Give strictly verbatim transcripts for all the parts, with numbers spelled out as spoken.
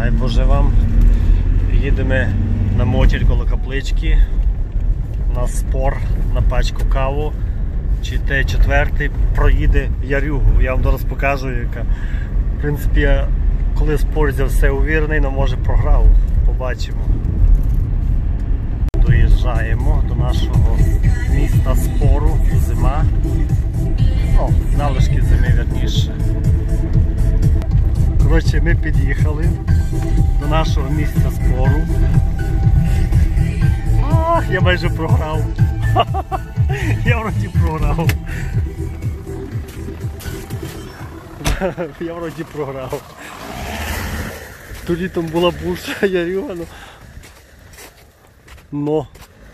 Дай Боже вам. Їдемо на мотіль коло каплички. У нас спор на пачку каву. Чи Т чотири проїде Ярюгу. Я вам зараз покажу, яка. В принципі, я коли спор взяв все увірений, але може програв. Побачимо. Доїжджаємо до нашого міста спору. Зима. О, залишки зими вірніше. Коротше, ми під'їхали до нашого місця спору. Ах, я майже програв. Я вроді програв. Я вроді програв. Тоді там була буша Ярюга, но... но...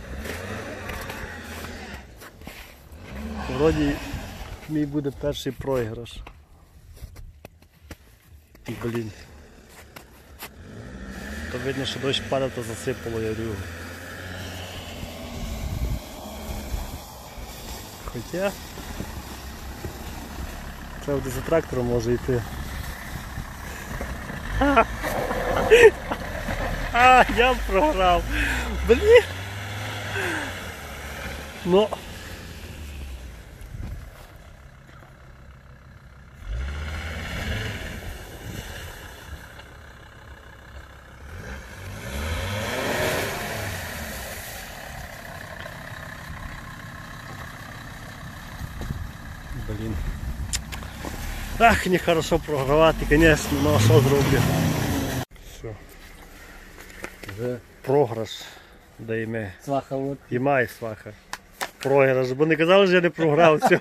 Вроді мій буде перший програш. Блін. То видно, що дощ падав, то засипало Ярюгу. Хоча це буде за трактором може йти. А, а я програв. Блін. Ну. Блін. Ах, нехорошо програвати, звісно, ну а що зроблю? Все. Вже програш даємо. Сваха от. І май сваха. Програш, бо не казали, що я не програв, все.